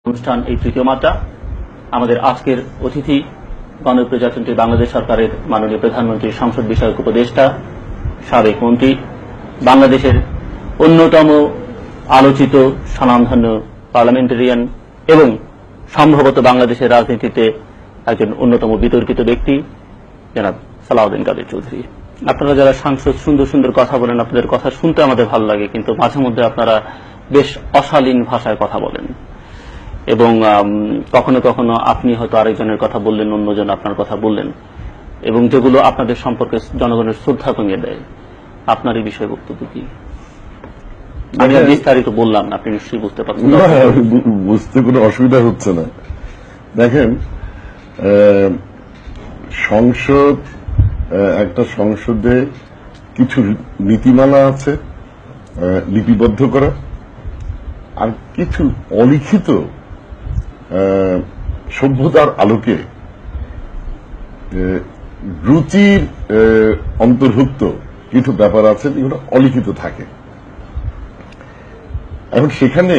অনুষ্ঠান এই তৃতীয় মাত্রা। আমাদের আজকের অতিথি গণপ্রজাতন্ত্রী বাংলাদেশ সরকারের মাননীয় প্রধানমন্ত্রী সংসদ বিষয়ক উপদেষ্টা, সাবেক মন্ত্রী, বাংলাদেশের অন্যতম আলোচিত স্বনামধন্য পার্লামেন্টারিয়ান এবং সম্ভবত বাংলাদেশের রাজনীতিতে একজন অন্যতম বিতর্কিত ব্যক্তি জনাব সালাউদ্দিন কাদের চৌধুরী। আপনারা যারা সাংসদ সুন্দর সুন্দর কথা বলেন, আপনাদের কথা শুনতে আমাদের ভালো লাগে, কিন্তু মাঝে মধ্যে আপনারা বেশ অশালীন ভাষায় কথা বলেন এবং কখনো কখনো আপনি হয়তো আরেকজনের কথা বললেন, অন্যজন আপনার কথা বললেন, এবং যেগুলো আপনাদের সম্পর্কে জনগণের শ্রদ্ধা কমিয়ে দেয়। আপনার এই বিষয়ে বক্তব্য কি? আমি বিস্তারিত বললাম না, আপনি নিশ্চয়ই বুঝতে পারছেন। বুঝতে কোনো অসুবিধা হচ্ছে না। দেখেন, সংসদ, একটা সংসদে কিছু নীতিমালা আছে লিপিবদ্ধ করা, আর কিছু অলিখিত সভ্যতার আলোকে রুচির অন্তর্ভুক্ত কিছু ব্যাপার আছে যেগুলো অলিখিত থাকে। এখন সেখানে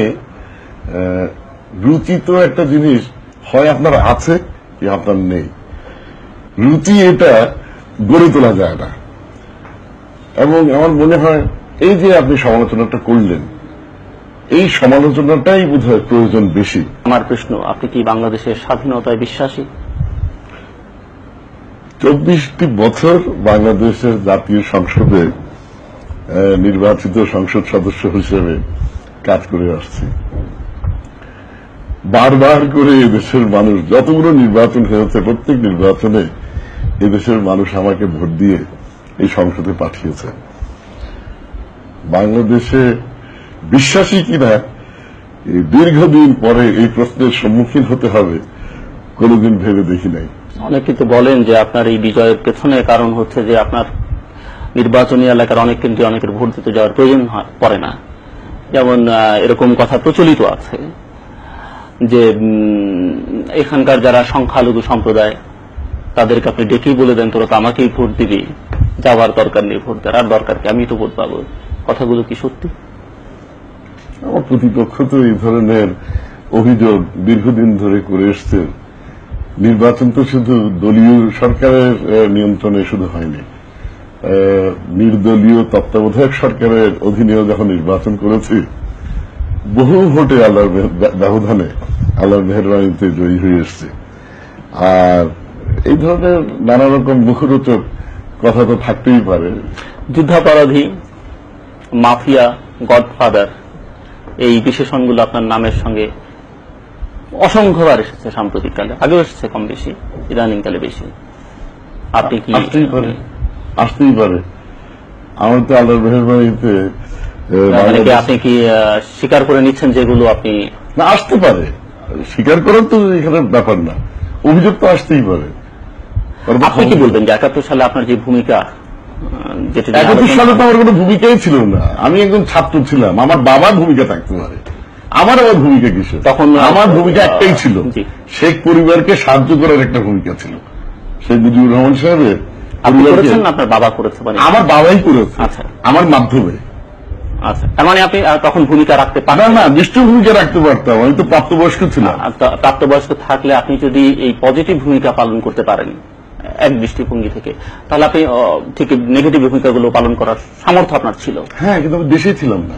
রুচি তো একটা জিনিস, হয় আপনার আছে কি আপনার নেই। রুচি এটা গড়ে তোলা যায় না। এবং আমার মনে হয় এই যে আপনি সমালোচনাটা করলেন, এই সমালোচনাটাই বোধহয় প্রয়োজন বেশি। আমার প্রশ্ন, আপনি কি বাংলাদেশের স্বাধীনতায় বিশ্বাসী? 24টি বছর বাংলাদেশের জাতীয় সংসদে নির্বাচিত সংসদ সদস্য হিসেবে কাজ করে আসছি। বারবার করে এদেশের মানুষ, যতগুলো নির্বাচন হয়েছে, প্রত্যেক নির্বাচনে এদেশের মানুষ আমাকে ভোট দিয়ে এই সংসদে পাঠিয়েছে। বাংলাদেশে বিশ্বাসী কিনা দীর্ঘদিন পরে এই প্রশ্নের সম্মুখীন হতে হবে কোনদিন ভেবে দেখি নাই। অনেকে তো বলেন যে আপনার এই বিজয়ের পেছনে কারণ হচ্ছে যে আপনার নির্বাচনী এলাকার অনেক কেন্দ্রে অনেকের ভোট দিতে যাওয়ার প্রয়োজন পড়ে না। যেমন এরকম কথা প্রচলিত আছে যে এখানকার যারা সংখ্যালঘু সম্প্রদায়, তাদেরকে আপনি ডেকেই বলে দেন তোরা তো আমাকেই ভোট দিবি, যাওয়ার দরকার নেই, ভোট দেওয়ার আর দরকার কি, আমি তো ভোট পাবো। কথাগুলো কি সত্যি? আমার প্রতিপক্ষ তো এই ধরনের অভিযোগ দীর্ঘদিন ধরে করে এসছে। নির্বাচন তো শুধু দলীয় সরকারের নিয়ন্ত্রণে শুধু হয়নি, নির্দলীয় তত্ত্বাবধায়ক সরকারের অধীনেও যখন নির্বাচন করেছি, বহু ভোটে আল্লাহর ব্যবধানে, আল্লাহর মেহেরবানিতে জয়ী হয়ে এসছে। আর এই ধরনের নানা রকম মুখরোচক কথা তো থাকতেই পারে। যুদ্ধাপরাধী, মাফিয়া, গডফাদার, এই বিশেষণগুলো আপনার নামের সঙ্গে অসংখ্যবার এসেছে সাম্প্রতিককালে, আগেও এসেছে কম বেশি, ইদানিংকালে বেশি। আপনি কি? আসতেই পারে। আমার তো আল্লাহর মেহেরবানিতে আপনি কি স্বীকার করে নিচ্ছেন যেগুলো আপনি? না, আসতে পারে, স্বীকার করার তো এখানে ব্যাপার না, অভিযোগ তো আসতেই পারে। আপনি কি বলবেন যে 71 সালে আপনার যে ভূমিকা, 71 সালে তো আমার কোনো ভূমিকাই ছিল না, আমি একজন ছাত্র ছিলাম। আমার বাবার ভূমিকা থাকতে পারে, আমার ভূমিকা কিসের? তখন আমার ভূমিকা একটাই ছিল, শেখ পরিবারকে সাহায্য করার একটা ভূমিকা ছিল। শেখ মুজিবুর রহমান সাহেবের আপনার বাবা করেছে? আমার বাবাই করেছে, আমার মাধ্যমে। আচ্ছা, তার মানে আপনি তখন ভূমিকা রাখতে পারেন? না, নিশ্চয় ভূমিকা রাখতে পারতাম, আমি তো প্রাপ্তবয়স্ক ছিলাম। প্রাপ্তবয়স্ক থাকলে আপনি যদি এই পজিটিভ ভূমিকা পালন করতে পারেন এক দৃষ্টিভঙ্গি থেকে, তাহলে আপনি ঠিক নেগেটিভ ভূমিকাগুলো পালন করার সামর্থ্য আপনার ছিল। হ্যাঁ, কিন্তু আমি দেশেই ছিলাম না,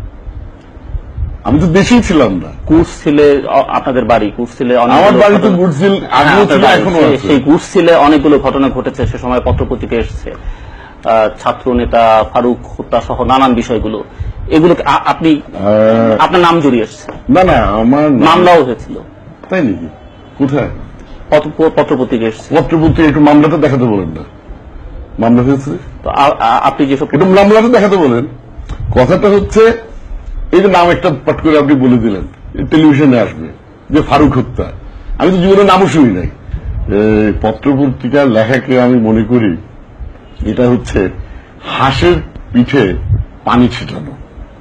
আমি তো দেশেই ছিলাম না। কুর্সিলে আপনাদের বাড়ি, কুর্সিলে আমার বাড়ি তো কুর্সিল আগেও ছিল, এখনো আছে। সেই কুর্সিলে অনেকগুলো ঘটনা ঘটেছে, সে সময় পত্রপত্রিকা এসেছে, ছাত্র নেতা ফারুক হত্যা সহ নানান বিষয়গুলো, এগুলো আপনি আপনার নাম জড়িয়ে এসছে? না, আমার মামলাও হয়েছিল। তাই নাকি? কোথায়? পত্রপত্রিকা এসছে। পত্রপত্রিকা একটু মামলাটা দেখাতে বলেন না। মামলা হয়েছে তো আপনি যেসব একটু মামলাটা দেখাতে বলেন। কথাটা হচ্ছে, এই যে নাম একটা পট করে আপনি বলে দিলেন, টেলিভিশনে আসবে যে ফারুক হত্যা, আমি তো জীবনে নামও শুনি নাই। পত্রপত্রিকার লেখাকে আমি মনে করি এটা হচ্ছে হাঁসের পিঠে পানি ছিটানো।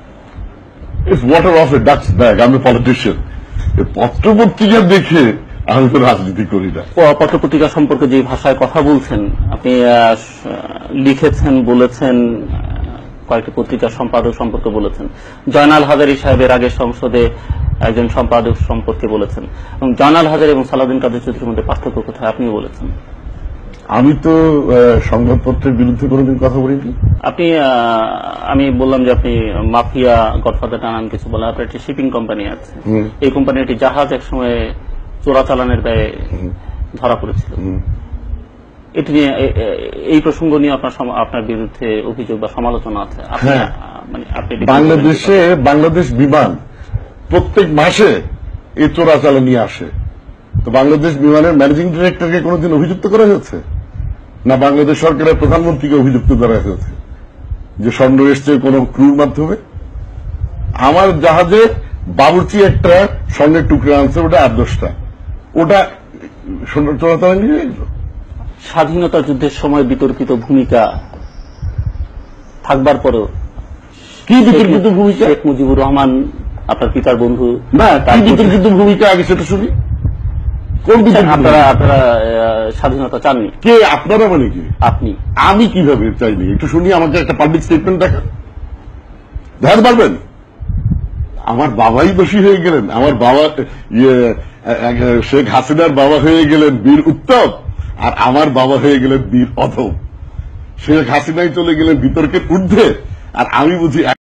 It's water off a duck's back. আমি পলিটিশিয়ান, পত্রপত্রিকা দেখে আমি তো রাজনীতি করি না। পত্রপত্রিকা সম্পর্কে যে ভাষায় কথা বলছেন, আপনি লিখেছেন, বলেছেন, কয়েকটি পত্রিকার সম্পাদক সম্পর্কে বলেছেন, জয়নাল হাজারী সাহেবের আগে সংসদে একজন সম্পাদক সম্পর্কে বলেছেন, এবং জয়নাল হাজারী এবং সালাউদ্দিন কাদের চৌধুরীর মধ্যে পার্থক্য কোথায় আপনিও বলেছেন। আমি তো সংবাদপত্রের বিরুদ্ধে কোনোদিন কথা বলিনি। আপনি আমি বললাম যে আপনি মাফিয়া গডফাদার নানান কিছু বলেন, আপনার একটি শিপিং কোম্পানি আছে, এই কোম্পানির একটি জাহাজ একসময় চোরাচালানের দায়ে ধরা পড়েছিল। এটি নিয়ে এই প্রসঙ্গ নিয়ে আপনার বিরুদ্ধে অভিযোগ বা সমালোচনা আছে। মানে আপনি বাংলাদেশ বিমান প্রত্যেক মাসে এই চোরাচালান নিয়ে আসে, তো বাংলাদেশ বিমানের ম্যানেজিং ডিরেক্টরকে কোনোদিন অভিযুক্ত করা হয়েছে না বাংলাদেশ সরকারের প্রধানমন্ত্রীকে অভিযুক্ত করা হয়েছে যে স্বর্ণ এসছে কোন ক্রুর মাধ্যমে? আমার জাহাজে বাবুর্চি একটা স্বর্ণের টুকরা আনছে, ওটা 8-10টা, ওটা চোরাচালান নিয়ে গেল। স্বাধীনতা যুদ্ধের সময় বিতর্কিত ভূমিকা থাকবার পরেও কি বিতর্কিত ভূমিকা? শেখ মুজিবুর রহমান আপনার পিতার বন্ধু, না কি বিতর্কিত ভূমিকা আগে সেটা শুনি। কোন আপনারা স্বাধীনতা চাননি? কে আপনারা? মানে কি আপনি? আমি কিভাবে চাইনি একটু শুনি, আমাকে একটা পাবলিক স্টেটমেন্ট দেখান, দেখাতে পারবেন? আমার বাবাই দোষী হয়ে গেলেন, আমার বাবা শেখ হাসিনার বাবা হয়ে গেলেন বীর উত্তম, আর আমার বাবা হয়ে গেলেন বীর অধম। শেখ হাসিনাই চলে গেলেন বিতর্কের ঊর্ধ্বে, আর আমি বুঝি